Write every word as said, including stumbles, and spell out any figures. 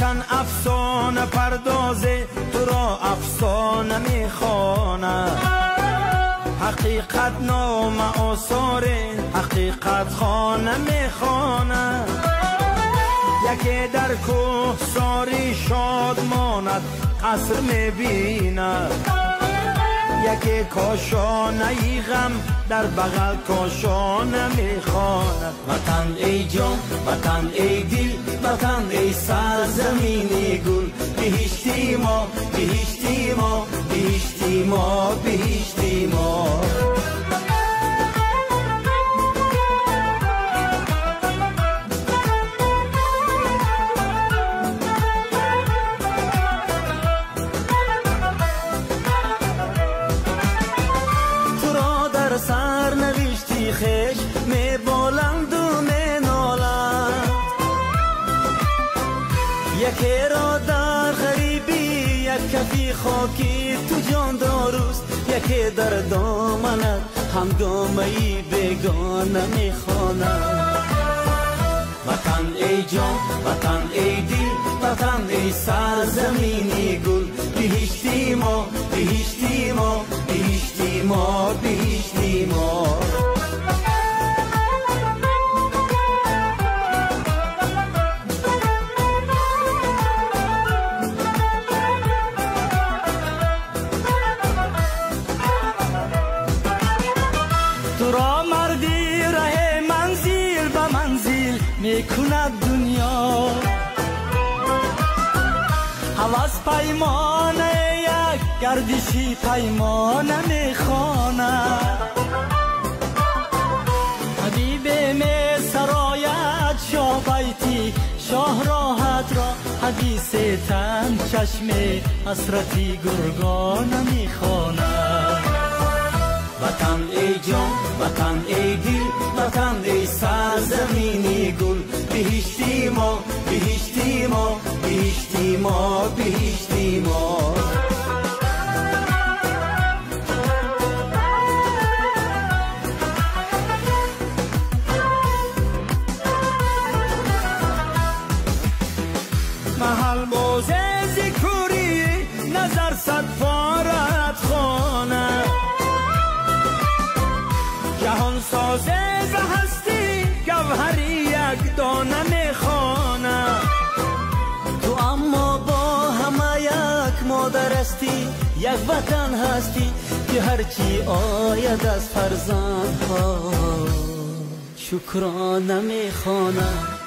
وطن افسانه پردازه، تو را افسانه میخوانه. حقیقت نام آثاره، حقیقت خانه میخوانه. یکی در کوه ساری شاد ماند، قصر میبیند. یکی کاشانه ای غم در بغل کاشانه میخواند. وطن ای جان، وطن ای دل، وطن ای سرزمینی گل. بهشتی ما، بهشتی ما، بهشتی ما، بهشتی ما. سر نوشتی خش می بالند و می نالند. یکی را در غریبی یک کفی خاکی تو جان داروست. یکی در دامنت همگامه‌ای بیگانه می خواند. وطن ای جان، وطن ای دل، وطن ای سرزمینی گل. بهشتی ما، بهشتی ما، بهشتی ما، بهشتی ما. تو را مردی ره منزل به منزل میکند دنیا. هوس پیمانه یک گردشی پیمانه میخواند. حبیب می سرایت شاه بیتی شاه راحت را. حدیث تن چشم حسرتی گرگانه میخواند. وطن ای جان، وطن ای دل، وطن ای سرزمینی گل. بهشتی ما، بهشتی ما، بهشتی ما، بهشتی ما. محل موزه ذکری نظر صد فارت خانه. جهان سازه ز هستی گوهری یک دانه میخوانه. تو اما با همه یک مادر هستی، یک وطن هستی که هرچی آید از فرزندها شکرانه میخوانه.